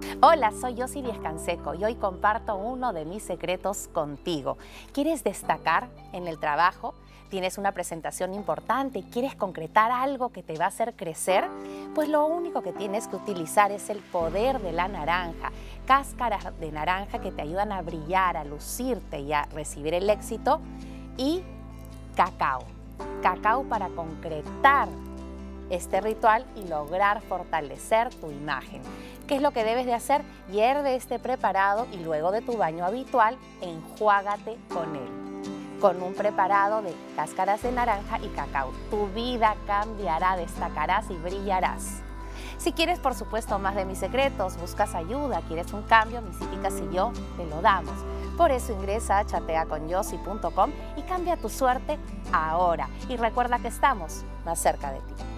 Hola, soy Yossi Viescanseco y hoy comparto uno de mis secretos contigo. ¿Quieres destacar en el trabajo? ¿Tienes una presentación importante y quieres concretar algo que te va a hacer crecer? Pues lo único que tienes que utilizar es el poder de la naranja. Cáscaras de naranja que te ayudan a brillar, a lucirte y a recibir el éxito. Y cacao. Cacao para concretar este ritual y lograr fortalecer tu imagen. ¿Qué es lo que debes de hacer? Hierve este preparado y luego de tu baño habitual, enjuágate con él. Con un preparado de cáscaras de naranja y cacao. Tu vida cambiará, destacarás y brillarás. Si quieres, por supuesto, más de mis secretos, buscas ayuda, quieres un cambio, mis hijas y yo te lo damos. Por eso ingresa a chateaconyossi.com y cambia tu suerte ahora. Y recuerda que estamos más cerca de ti.